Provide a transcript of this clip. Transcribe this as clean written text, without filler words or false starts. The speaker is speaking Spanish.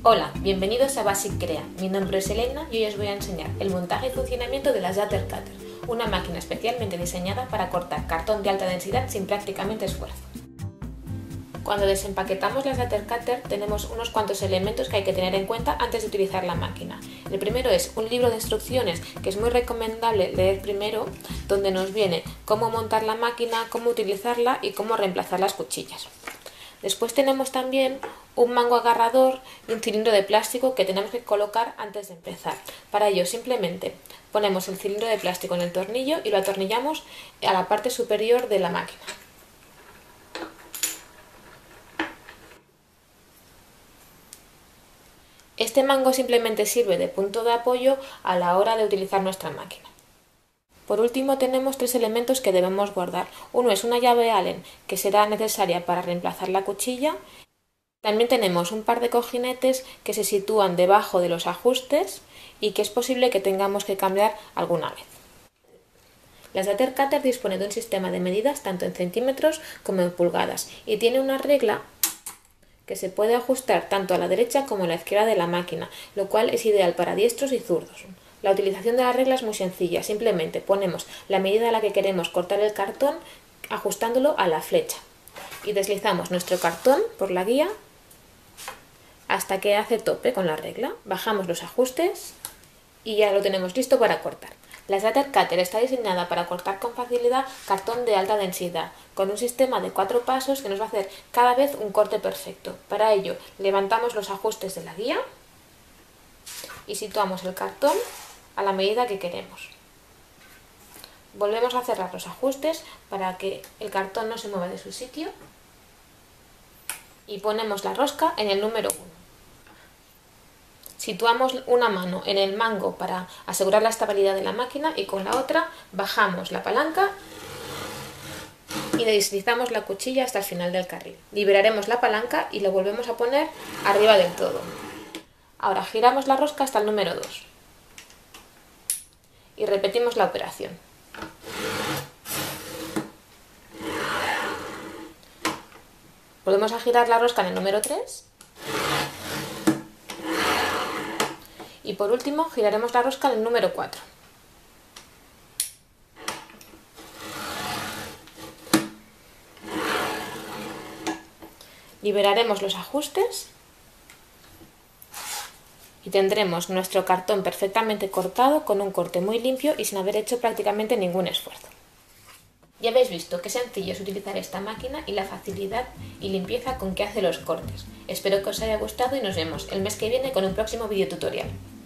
Hola, bienvenidos a Basic Crea. Mi nombre es Elena y hoy os voy a enseñar el montaje y funcionamiento de la Shutter Cutter, una máquina especialmente diseñada para cortar cartón de alta densidad sin prácticamente esfuerzo. Cuando desempaquetamos la Shutter Cutter tenemos unos cuantos elementos que hay que tener en cuenta antes de utilizar la máquina. El primero es un libro de instrucciones que es muy recomendable leer primero, donde nos viene cómo montar la máquina, cómo utilizarla y cómo reemplazar las cuchillas. Después tenemos también un mango agarrador y un cilindro de plástico que tenemos que colocar antes de empezar. Para ello simplemente ponemos el cilindro de plástico en el tornillo y lo atornillamos a la parte superior de la máquina. Este mango simplemente sirve de punto de apoyo a la hora de utilizar nuestra máquina. Por último tenemos tres elementos que debemos guardar. Uno es una llave Allen que será necesaria para reemplazar la cuchilla. También tenemos un par de cojinetes que se sitúan debajo de los ajustes y que es posible que tengamos que cambiar alguna vez. La Shutter Cutter dispone de un sistema de medidas tanto en centímetros como en pulgadas y tiene una regla que se puede ajustar tanto a la derecha como a la izquierda de la máquina, lo cual es ideal para diestros y zurdos. La utilización de la regla es muy sencilla, simplemente ponemos la medida a la que queremos cortar el cartón ajustándolo a la flecha y deslizamos nuestro cartón por la guía hasta que hace tope con la regla, bajamos los ajustes y ya lo tenemos listo para cortar. La Shutter Cutter está diseñada para cortar con facilidad cartón de alta densidad, con un sistema de 4 pasos que nos va a hacer cada vez un corte perfecto. Para ello, levantamos los ajustes de la guía y situamos el cartón a la medida que queremos. Volvemos a cerrar los ajustes para que el cartón no se mueva de su sitio y ponemos la rosca en el número 1. Situamos una mano en el mango para asegurar la estabilidad de la máquina y con la otra bajamos la palanca y deslizamos la cuchilla hasta el final del carril. Liberaremos la palanca y lo volvemos a poner arriba del todo. Ahora giramos la rosca hasta el número 2 y repetimos la operación. Volvemos a girar la rosca en el número 3 y por último giraremos la rosca en el número 4. Liberaremos los ajustes y tendremos nuestro cartón perfectamente cortado con un corte muy limpio y sin haber hecho prácticamente ningún esfuerzo. Ya habéis visto qué sencillo es utilizar esta máquina y la facilidad y limpieza con que hace los cortes. Espero que os haya gustado y nos vemos el mes que viene con un próximo video tutorial.